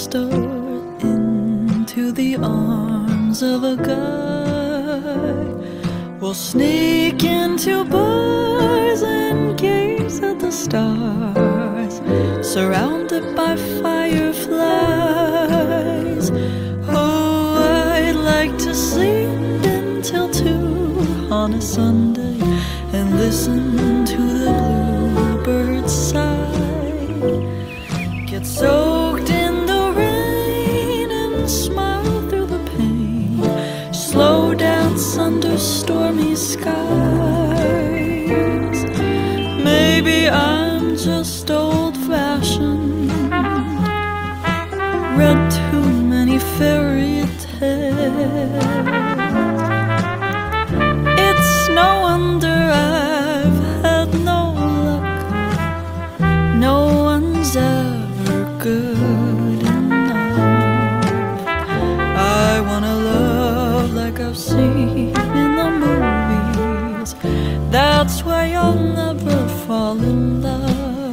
bookstore into the arms of a guy. We'll sneak into bars and gaze at the stars, surrounded by fireflies. Oh, I'd like to sleep until 2 on a Sunday and listen to the bluebirds sigh. Get soaked in the rain and smile through the pain. Slow dance under stormy skies. Maybe I'm just old-fashioned, read too many fairy tales. It's no wonder I've had no luck. No one's ever good enough. I wanna love like I've seen in the movies. That's why I'll never fall in love.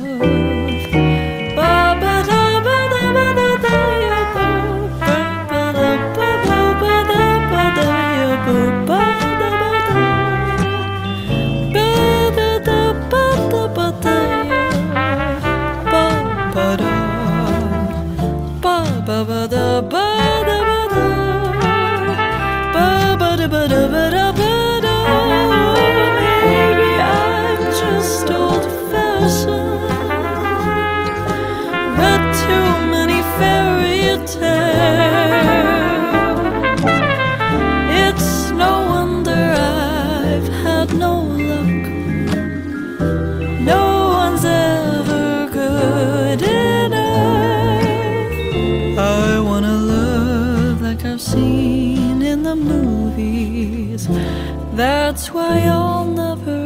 Maybe I'm just old-fashioned, read too many fairy tales. It's no wonder I've had no luck. No one's ever good enough. I wanna love like I've seen in the movies. That's why I'll never